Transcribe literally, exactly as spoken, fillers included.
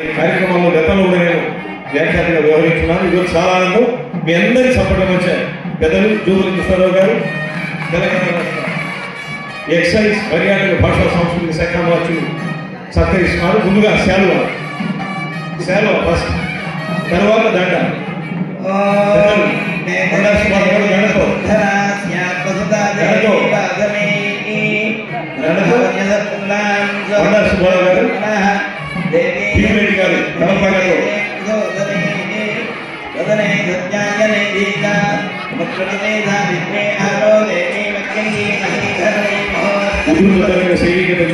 కార్యక్రమంలో గతంలో కూడా నేను వ్యాఖ్యాతగా వ్యవహరించున్నాను. ఈరోజు చాలా ఆనందం. మీ అందరి సపోర్ట్ వచ్చారు. పెద్దలు జూబులి కృష్ణారావు గారు, తెలంగాణ రాష్ట్ర ఎక్సైజ్ పర్యాటక భాషా సాంస్కృతిక శాఖ మార్చులు సత్కరిస్తున్నారు. ముందుగా శాలువ శాలువ ఫస్ట్, తర్వాత దండ. సైనికత